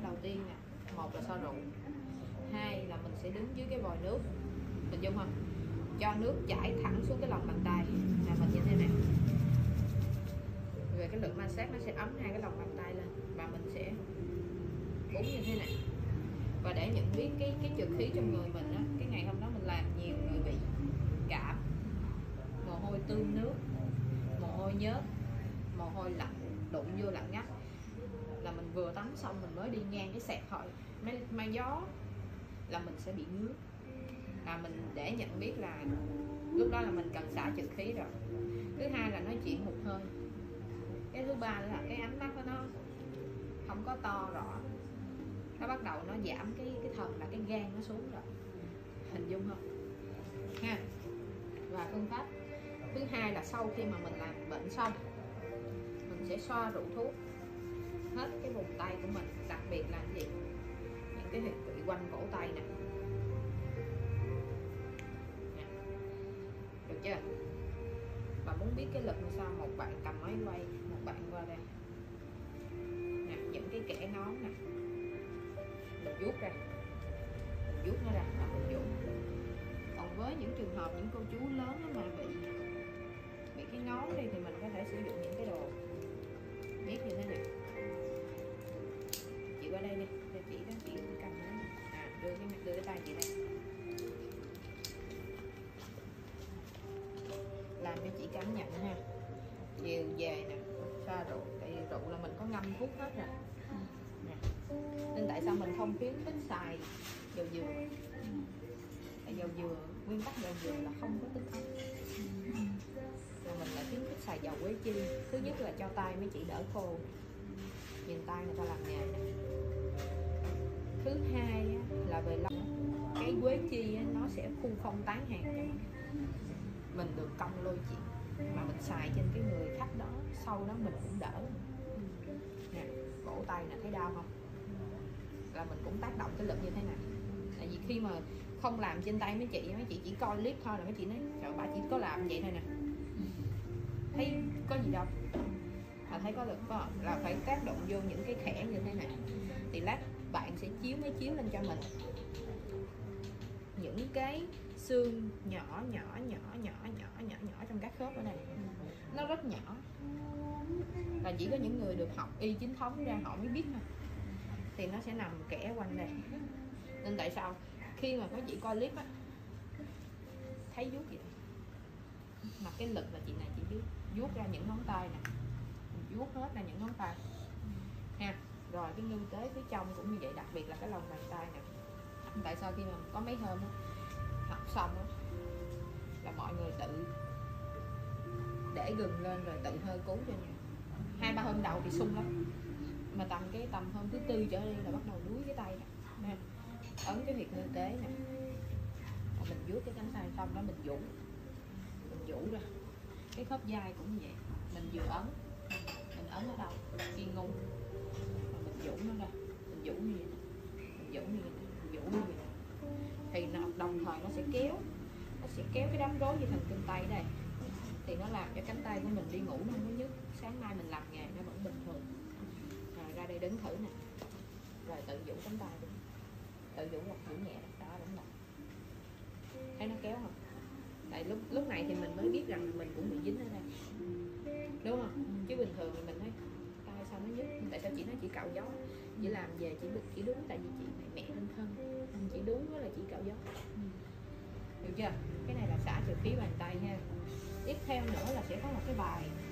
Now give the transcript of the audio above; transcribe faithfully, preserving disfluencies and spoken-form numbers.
đầu tiên nè, một là xoa rụng, hai là mình sẽ đứng dưới cái vòi nước, hình dung không, cho nước chảy thẳng xuống cái lòng bàn tay là mình như thế này. Về cái lực massage nó sẽ ấm hai cái lòng bàn tay lên và mình sẽ búng như thế này. Và để nhận biết cái cái trượt khí trong người mình á, cái ngày hôm đó mình làm nhiều người bị cảm, mồ hôi tươm nước, mồ hôi nhớt, mồ hôi lạnh, đụng vô lạnh ngắt, là mình vừa tắm xong mình mới đi ngang cái sẹt thôi, mấy mai gió là mình sẽ bị ngứa, là mình để nhận biết là lúc đó là mình cần xả trượt khí rồi. Thứ hai là nói chuyện một hơi. Cái thứ ba là cái ánh mắt của nó không có to rõ, nó bắt đầu nó giảm cái cái thần là cái gan nó xuống rồi, hình dung không ha. Và phương pháp thứ hai là sau khi mà mình làm bệnh xong, mình sẽ xoa rượu thuốc hết cái vùng tay của mình, đặc biệt là cái gì, những cái huyệt vị quanh cổ tay nè, được chưa? Và muốn biết cái lực như sao, một bạn cầm máy quay, một bạn qua đây nè, những cái kẽ ngón nè, mình vuốt ra, mình vuốt nó ra và mình vuốt. Còn với những trường hợp những cô chú lớn mà bị bị cái ngón đi thì mình có thể sử dụng những cái đồ biết như thế này. Chị qua đây đi, để chị đó, chị cầm nó, à, đưa cái đưa cái tay chị đây, làm cho chị cảm nhận ha. Chiều về nè, xoa rượu, tại vì rượu là mình có ngâm thuốc hết rồi nè. Nên tại sao mình không khuyến khích xài dầu dừa? Tại dầu dừa, nguyên tắc dầu dừa là không có tích ấm, rồi mình lại khuyến khích xài dầu quế chi. Thứ nhất là cho tay mấy chị đỡ khô, nhìn tay người ta làm nghề nè. Thứ hai là về lâu, cái quế chi nó sẽ khu phong tán hàng cho mình, mình được công lôi chuyện mà mình xài trên cái người khách đó, sau đó mình cũng đỡ nè. Cổ tay nè, thấy đau không, là mình cũng tác động cái lực như thế này. Tại vì khi mà không làm trên tay mấy chị, mấy chị chỉ coi clip thôi là mấy chị nói trời, bà chỉ có làm vậy thôi nè, thấy có gì đâu, là thấy có lực có, là phải tác động vô những cái khẽ như thế này. Thì lát bạn sẽ chiếu máy chiếu lên cho mình những cái xương nhỏ nhỏ nhỏ nhỏ nhỏ nhỏ nhỏ trong các khớp ở đây, nó rất nhỏ, và chỉ có những người được học y chính thống ra họ mới biết thôi. Thì nó sẽ nằm kẽ quanh đây. Nên tại sao khi mà có chị coi clip á, thấy vuốt vậy mà cái lực là chị này chị biết vuốt ra những ngón tay nè, vuốt hết ra những ngón tay ha. Rồi cái ngư tế phía trong cũng như vậy, đặc biệt là cái lòng bàn tay nè. Tại sao khi mà có mấy hôm á, học xong á, là mọi người tự để gừng lên rồi tự hơi cứu cho nhau. Hai ba hôm đầu thì sung lắm, mà tầm cái tầm hôm thứ tư trở đi là bắt đầu đuối cái tay nè, ấn cái huyệt ngư tế nè, rồi mình vuốt cái cánh tay xong đó mình vũ, mình vũ ra cái khớp vai cũng như vậy, mình vừa ấn, mình ấn ở đâu khi ngu, rồi mình vũ nó ra, mình vũ như vậy, mình vũ như vậy, mình vũ như vậy, thì nó đồng thời nó sẽ kéo, nó sẽ kéo cái đám rối dây thần kinh tay đây, thì nó làm cho cánh tay của mình đi ngủ nó không có nhức. Sáng nay mình làm nghề nó vẫn bình thường. Rồi ra đây đứng thử nè, rồi tự vũ cánh tay đi, tự vũ một vũ nhẹ đó, đúng rồi, thấy nó kéo không? Tại lúc lúc này thì mình mới biết rằng mình cũng bị dính ở đây, đúng không? Chứ bình thường thì mình nói tay sao nó nhức, tại sao chị nói chị cạo gió, chị làm về chỉ được chỉ đúng, tại vì chị mẹ mẹ đơn thân, chị đúng đó là chị cạo gió, được chưa? Cái này là xả trượt khí bàn tay ha. Tiếp theo nữa là sẽ có một cái bài